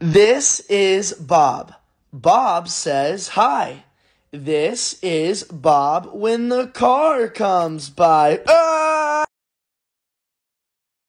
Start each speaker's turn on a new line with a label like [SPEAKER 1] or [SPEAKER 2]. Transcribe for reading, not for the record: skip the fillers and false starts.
[SPEAKER 1] This is Bob. Bob says hi. This is Bob when the car comes by.